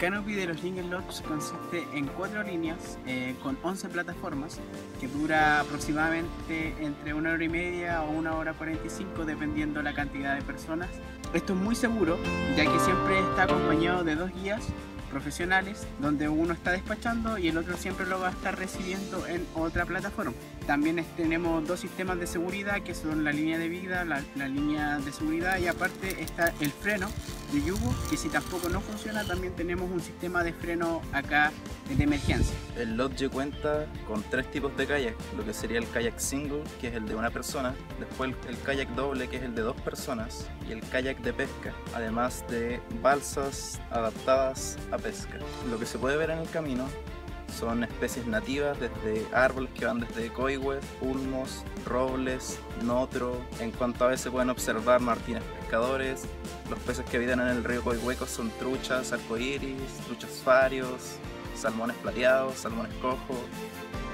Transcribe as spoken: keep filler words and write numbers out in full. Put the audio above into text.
canopy de los Jingle Lodge consiste en cuatro líneas eh, con once plataformas que dura aproximadamente entre una hora y media o una hora cuarenta y cinco dependiendo la cantidad de personas. Esto es muy seguro ya que siempre está acompañado de dos guías profesionales donde uno está despachando y el otro siempre lo va a estar recibiendo en otra plataforma. También tenemos dos sistemas de seguridad que son la línea de vida, la, la línea de seguridad, y aparte está el freno de yugo, que si tampoco no funciona también tenemos un sistema de freno acá de emergencia. El Lodge cuenta con tres tipos de kayak, lo que sería el kayak single, que es el de una persona, después el, el kayak doble, que es el de dos personas, y el kayak de pesca, además de balsas adaptadas a pesca. Lo que se puede ver en el camino son especies nativas, desde árboles que van desde coigües, ulmos, robles, notro. En cuanto a veces pueden observar martines pescadores. Los peces que habitan en el río Coihueco son truchas arcoíris, truchas farios, salmones plateados, salmones cojos.